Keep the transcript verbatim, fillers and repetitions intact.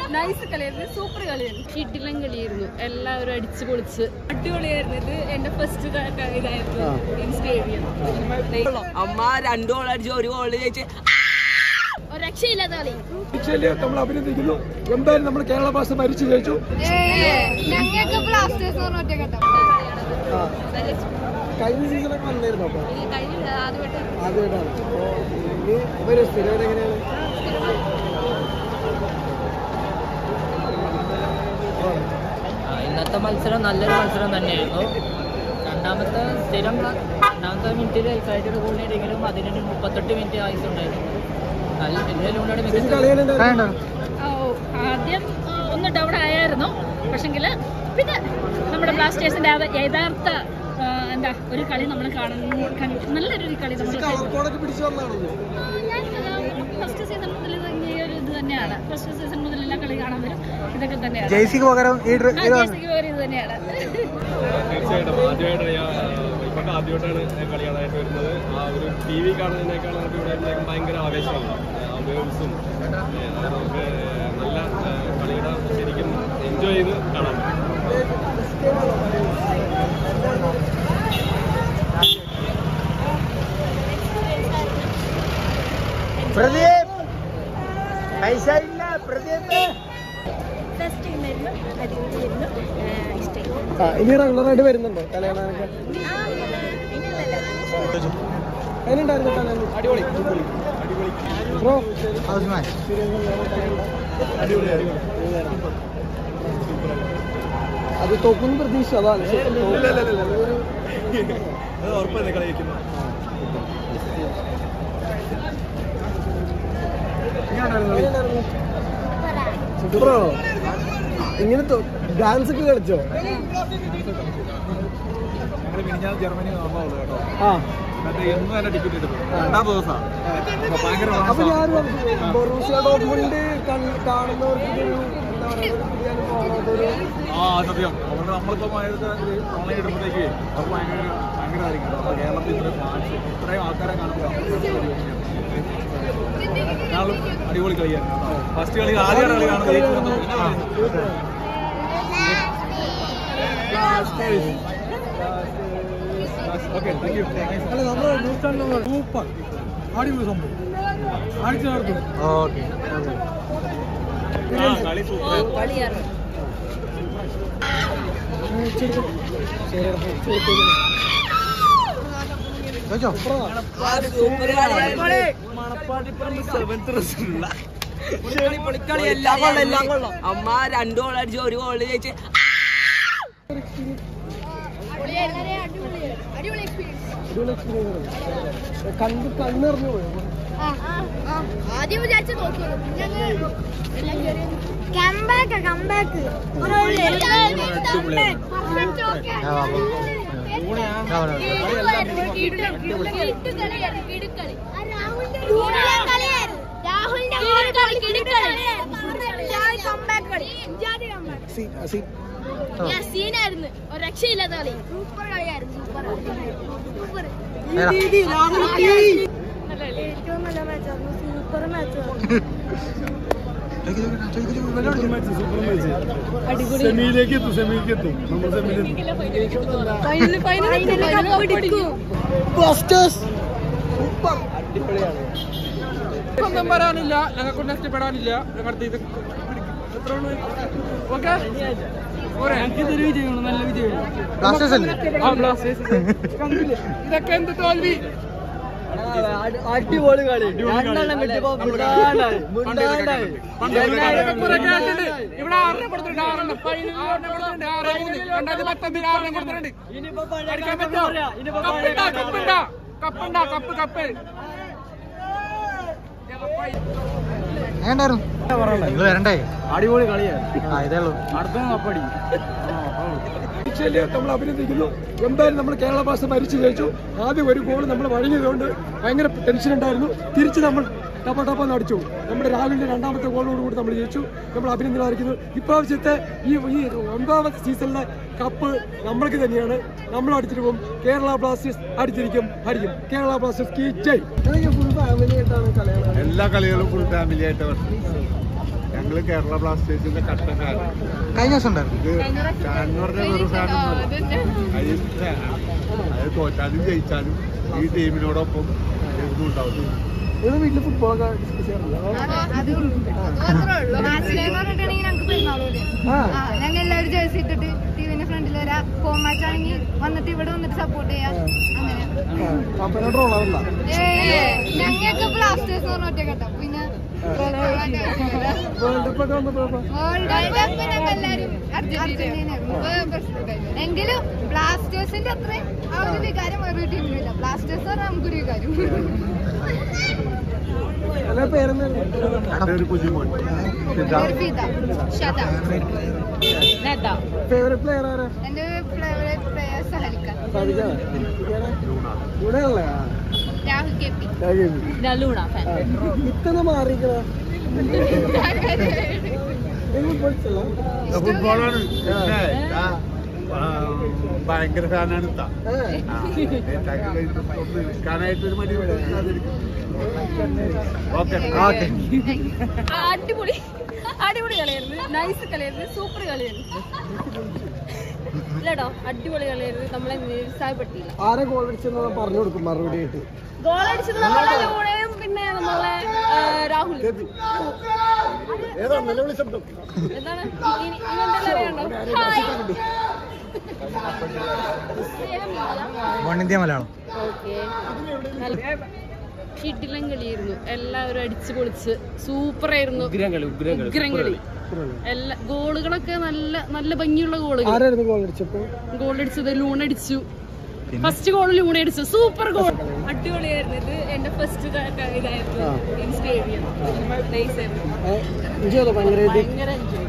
Nice കളിയായിരുന്നു, super കളിയായിരുന്നു, കിടിലൻ കളിയായിരുന്നു, എല്ലാവരും അടിച്ചു പൊളിച്ച് അടിപൊളിയായിരുന്നു. ഇത് എന്റെ ഫസ്റ്റ് ഇതായിരുന്നു ഇൻ സ്റ്റേഡിയം. അമ്മ രണ്ടു ഗോൾ അടിച്ച് ഒരു ഗോൾ ജയിച്ച് രക്ഷയില്ലാത്ത കളി. നമ്മൾ അഭിനന്ദിക്കുന്നു. എന്തായാലും നമ്മൾ കേരള ഭാഷ മരിച്ചു ജയിച്ചു. കഴിഞ്ഞ സീസണൊക്കെ വന്നിരുന്നു. അപ്പൊ ആദ്യമായിട്ടാണ് ഇവര് സ്ഥിരം എങ്ങനെയാണ്? ഇന്നത്തെ മത്സരം നല്ലൊരു മത്സരം തന്നെയായിരുന്നു. രണ്ടാമത്തെ സ്ഥിരം രണ്ടാമത്തെ മിനിറ്റിൽ എക്സൈറ്റഡ് ഗോൾ നേടിയെങ്കിലും അതിന് മുപ്പത്തെട്ട് മിനിറ്റ് ആയുസുണ്ടായിരുന്നു. ആദ്യം ഒന്ന് ഡൗൺ ആയിരുന്നു, പക്ഷെങ്കിൽ പിന്നെ നമ്മുടെ ബ്ലാസ്റ്റേഴ്സിന്റെ യഥാർത്ഥ എന്താ ഒരു കളി നമ്മൾ കാണുന്ന നല്ലൊരു കളി നമ്മൾ ഫസ്റ്റ് സീസൺ മുതൽ ഒരു ഇത് തന്നെയാണ്. ഫസ്റ്റ് സീസൺ മുതൽ എല്ലാ കളി കാണാൻ വരും. ഇതൊക്കെ തന്നെയാണ് ജേഴ്സിക്ക് പകരം ഇത് തന്നെയാണ്. ഇപ്പൊക്കെ ആദ്യമായിട്ടാണ് കളി കാണാനായിട്ട് വരുന്നത്. ആ ഒരു ടി വി കാണുന്നതിനേക്കാൾ നമുക്ക് ഇവിടെ ഭയങ്കര ആവേശമാണ്. വേവ്സും നമുക്ക് നല്ല കളിയുടെ ശരിക്കും എൻജോയ് ചെയ്ത് കാണാൻ പറ്റും. പ്രദീപ് പൈസ ഇല്ല. പ്രദീപ് ഇനി റെഗുലറായിട്ട് വരുന്നുണ്ടോ കളി കാണാനൊക്കെ? അതിനുണ്ടായിരുന്നു കളി അടിപൊളി ബ്രോ. അത് തോക്കുന്ന പ്രതീക്ഷ അതാണ്. ഉറപ്പല്ലേ കളി വയ്ക്കുന്നു. സൂപ്പറാണോ? ഇങ്ങനെ ഡാൻസ് ഒക്കെ കളിച്ചോ? ജർമ്മനി നോക്കാവുള്ളൂ കേട്ടോ. ആ മറ്റേ എന്നും തന്നെ ടിക്കറ്റ് എടുത്തു. രണ്ടാം ദിവസമാണ്. ഭയങ്കര അപ്പൊ ഞാൻ ബൊറൂസിയ ഡോർട്ട്മുണ്ട് കാണുന്നവർക്ക് ഇതൊരു എന്താ പറയുക, ആ സത്യം. അതുകൊണ്ട് നമ്മളിപ്പോ ഓൺലൈൻ ഇടുമ്പോഴത്തേക്ക് അവർക്ക് ഭയങ്കര ഭയങ്കരമായിരിക്കും. അപ്പോൾ കേരളത്തിൽ ഇത്രയും ഫാൻസ് ഇത്രയും ആൾക്കാരെ കാണുമ്പോൾ അടിപൊളി കളിയായിരുന്നു. ഫസ്റ്റ് കളി ആദ്യമാണ് കളി കാണുന്നത്. Okay thank you. അല്ല നമ്മൾ സൂപ്പർ അടിപൊളി സംഭവം അടിച്ചു നടത്തും. ഓക്കെ കളി സൂപ്പർ കളിയാണ്. മണപ്പാട്ടിപ്പറമ്പ് സെവൻത്ത് റിസൾട്ടുള്ള പൊളിക്കളി. എല്ലാം കൊള്ളാം, എല്ലാം കൊള്ളാം. അമ്മ രണ്ടു ഗോൾ അടിച്ച് ഒരു ഗോൾ ജയിച്ച് കണ്ട് കണ്ണെറിഞ്ഞു പോയോ? ആദ്യം വിചാരിച്ചു നോക്കിയത് സീനായിരുന്നു. ഒരു രക്ഷയില്ലാത്ത കളി, സൂപ്പർ കളിയായിരുന്നു. സൂപ്പർ സൂപ്പർ ഏറ്റവും നല്ല മാച്ചായിരുന്നു. സൂപ്പർ മാച്ചായിരുന്നു. സെമിയിലേക്ക് എത്തും. സെമിയിലേക്ക് എത്തും. നമ്മൾ ഒന്നും പറയാനില്ല, ഞങ്ങൾക്ക് നഷ്ടപ്പെടാനില്ല. ഞങ്ങളുടെ ഇത് എത്ര ഓക്കെ ഇതൊരു വിജയമാണ്, നല്ല വിജയമാണ്. ഇതൊക്കെ എന്ത് തോൽവി. അടിപൊളി കളി. രണ്ടെണ്ണം കിട്ടിയപ്പോ ഇവിടെ ആറെണ്ണം കൊടുത്തിട്ടുണ്ട്. ആറെണ്ണം കൊടുത്തിട്ടുണ്ട്. ആറ് മൂന്ന് രണ്ടായിരത്തി പത്തൊമ്പതിൽ ആറെണ്ണം കൊടുത്തിട്ടുണ്ട്. അടിക്കാൻ പറ്റോ? കപ്പുണ്ട കപ്പുണ്ട കപ്പ് കപ്പ് വരണ്ടേ? അടിപൊളി കളിയാണ്. ഇതേള്ളൂ അടുത്ത കപ്പടി. നമ്മൾ അഭിനന്ദിക്കുന്നു. എന്തായാലും നമ്മൾ കേരള ഭാഷ മരിച്ചു ജയിച്ചു. ആദ്യം ഒരു ഗോൾ നമ്മൾ വഴങ്ങിയതുകൊണ്ട് ഭയങ്കര ടെൻഷൻ ഉണ്ടായിരുന്നു. തിരിച്ച് നമ്മൾ ടപ്പ ടപ്പ അടിച്ചു. നമ്മുടെ രാഹുലിന്റെ രണ്ടാമത്തെ ഗോളോടുകൂടി നമ്മൾ ജയിച്ചു. നമ്മൾ അഭിനന്ദനം അറിയിക്കുന്നു. ഇപ്രാവശ്യത്തെ ഈ ഈ ഒൻപതാമത്തെ സീസണിലെ കപ്പ് നമ്മൾക്ക് തന്നെയാണ്. നമ്മൾ അടിച്ചിട്ട് പോകും. കേരള ബ്ലാസ്റ്റേഴ്സ് അടിച്ചിരിക്കും, അടിക്കും. കേരള ബ്ലാസ്റ്റേഴ്സ് കീ ജയ്. ഫുൾ ഫാമിലി ആയിട്ടാണ് കളിയാണ്. എല്ലാ കളികളും ഫുൾ ഫാമിലി ആയിട്ട് ഞങ്ങള് കേരള ബ്ലാസ്റ്റേഴ്സിന്റെ കട്ടക്കാരൻ. കഴിഞ്ഞ ദിവസം ഉണ്ടായിരുന്നു. ഇത് ഫാൻ എന്ന് പറഞ്ഞ വെറും ഫാനൊന്നുമല്ല. അത് തോറ്റാലും ജയിച്ചാലും ഈ ടീമിനോടൊപ്പം എന്നും ഉണ്ടാവും. ഇത് വീട്ടിൽ ഫുട്ബോളൊക്കെ ഡിസ്കസ് ചെയ്യാറില്ല. ഞങ്ങൾ എല്ലാവരും ജേഴ്സി ഇട്ടിട്ട് ടിവിന്റെ ഫ്രണ്ടിൽ വരാം. ഹോം മാച്ച് ആണെങ്കിൽ വന്നിട്ട് ഇവിടെ വന്നിട്ട് സപ്പോർട്ട് ചെയ്യാം. അങ്ങനെ ഞങ്ങൾക്ക് ബ്ലാസ്റ്റേഴ്സ് പറഞ്ഞ ഒറ്റ കേട്ടോ. പിന്നെ വേൾഡ് കപ്പ് ഒക്കെ വന്നപ്പോ വേൾഡ് കപ്പ് ഞങ്ങൾ എല്ലാവരും അർജന്റീന എങ്കിലും ബ്ലാസ്റ്റേഴ്സിന്റെ അത്രയും ആ ഒരു വികാരം വേറൊരു ടീമിനില്ല. ബ്ലാസ്റ്റേഴ്സ് പറഞ്ഞാൽ നമുക്കൊരു വികാരം. എല്ലാ പേരെന്താ? എൻ്റെ ഒരു കുഞ്ഞുമോൻ ഫേവറേറ്റ് പ്ലെയർ ആരാ? എന്റെ ഫേവറേറ്റ് പ്ലെയർ സഹലിക്ക. ഇവിടെയല്ലേ രാഹുൽ കെ പി. ഇത്തന്നെ മാറിക്കണ ഫുട്ബോളാണ്. ഭയങ്കര ഫാനാണ്. നിൽക്കാനായിട്ടൊരു മടി. Okay okay. അടിപൊളി അടിപൊളി കളിയായിരുന്നു. നൈസ് കളിയായിരുന്നു. സൂപ്പർ കളിയായിരുന്നു. ഇല്ലട്ടോ അടിപൊളി കളിയായിരുന്നു. നമ്മളെ നിരുത്സാഹപ്പെടുത്തിയില്ല. ആരെ ഗോൾ അടിച്ചെന്ന് പറഞ്ഞു കൊടുക്കും മറുപടി ആയിട്ട്. ഗോൾ അടിച്ചത് നമ്മളെ ലൂണയും പിന്നെ നമ്മളെ രാഹുൽ. എന്താണ് ഇന്ത്യ മലയാളം. കിടിലൻ കളിയായിരുന്നു. എല്ലാവരും അടിച്ചു പൊളിച്ച് സൂപ്പർ ആയിരുന്നു. ഉഗ്രം കളി. എല്ലാ ഗോളുകളൊക്കെ നല്ല നല്ല ഭംഗിയുള്ള ഗോളുകൾ. ആരായിരുന്നു ഗോൾ അടിച്ചപ്പോ? ഗോൾ അടിച്ചത് ലൂൺ അടിച്ചു. ഫസ്റ്റ് ഗോൾ ലൂൺ അടിച്ചു. Super goal. അടിപൊളിയായിരുന്നു. ഇത് എന്റെ ഫസ്റ്റ് ഇതായിരുന്നു സ്റ്റേഡിയം. നൈസ് ആയിരുന്നു. ഭയങ്കര ഭയങ്കര എൻജോയ്.